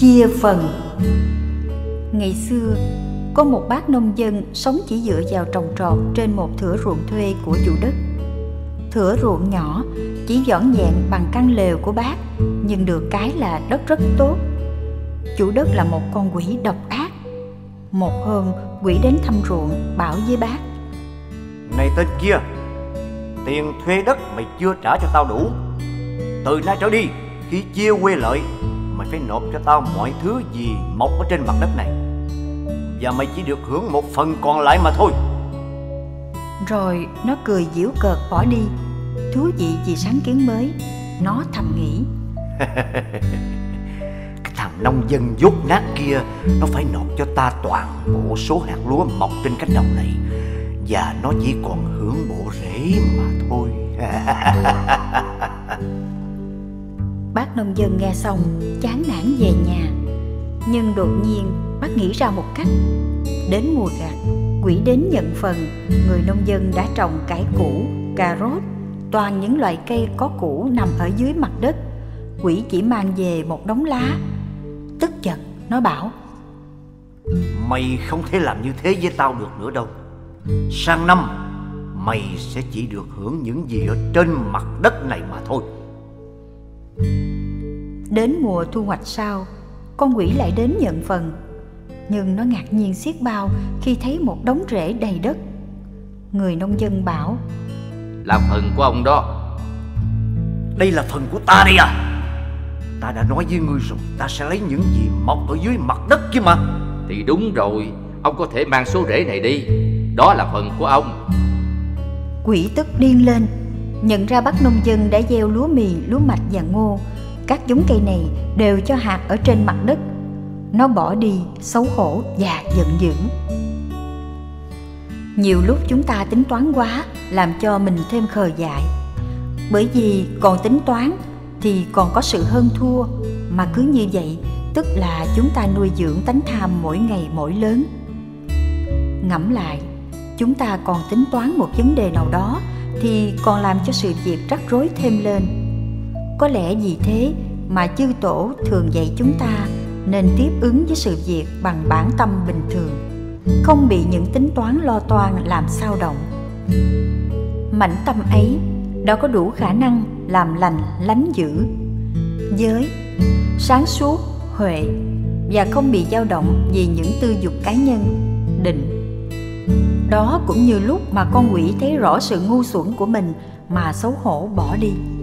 chia phần. Ngày xưa, có một bác nông dân sống chỉ dựa vào trồng trọt trên một thửa ruộng thuê của chủ đất. Thửa ruộng nhỏ, chỉ dọn dẹn bằng căn lều của bác, nhưng được cái là đất rất tốt. Chủ đất là một con quỷ độc ác. Một hôm, quỷ đến thăm ruộng, bảo với bác: Này tên kia, tiền thuê đất mày chưa trả cho tao đủ. Từ nay trở đi, khi chia quê lợi, mày phải nộp cho tao mọi thứ gì mọc ở trên mặt đất này, và mày chỉ được hưởng một phần còn lại mà thôi. Rồi nó cười giễu cợt bỏ đi. Thú vị vì sáng kiến mới, nó thầm nghĩ: Cái thằng nông dân dốt nát kia, nó phải nộp cho ta toàn bộ số hạt lúa mọc trên cánh đồng này, và nó chỉ còn hưởng bộ rễ mà thôi. Bác nông dân nghe xong chán nản về nhà. Nhưng đột nhiên bác nghĩ ra một cách. Đến mùa gặt, quỷ đến nhận phần. Người nông dân đã trồng cải củ, cà rốt, toàn những loại cây có củ nằm ở dưới mặt đất. Quỷ chỉ mang về một đống lá. Tức giận, nó bảo: Mày không thể làm như thế với tao được nữa đâu. Sang năm mày sẽ chỉ được hưởng những gì ở trên mặt đất này mà thôi. Đến mùa thu hoạch sau, con quỷ lại đến nhận phần. Nhưng nó ngạc nhiên xiết bao khi thấy một đống rễ đầy đất. Người nông dân bảo: Là phần của ông đó. Đây là phần của ta đây à? Ta đã nói với ngươi rồi, ta sẽ lấy những gì mọc ở dưới mặt đất kia mà. Thì đúng rồi, ông có thể mang số rễ này đi. Đó là phần của ông. Quỷ tức điên lên, nhận ra bác nông dân đã gieo lúa mì, lúa mạch và ngô. Các giống cây này đều cho hạt ở trên mặt đất. Nó bỏ đi, xấu hổ và giận dữ. Nhiều lúc chúng ta tính toán quá, làm cho mình thêm khờ dại. Bởi vì còn tính toán thì còn có sự hơn thua. Mà cứ như vậy, tức là chúng ta nuôi dưỡng tánh tham mỗi ngày mỗi lớn. Ngẫm lại, chúng ta còn tính toán một vấn đề nào đó thì còn làm cho sự việc rắc rối thêm lên. Có lẽ vì thế mà chư tổ thường dạy chúng ta nên tiếp ứng với sự việc bằng bản tâm bình thường, không bị những tính toán lo toan làm xao động. Mảnh tâm ấy đã có đủ khả năng làm lành lánh dữ, giới, sáng suốt, huệ, và không bị dao động vì những tư dục cá nhân, định. Đó cũng như lúc mà con quỷ thấy rõ sự ngu xuẩn của mình mà xấu hổ bỏ đi.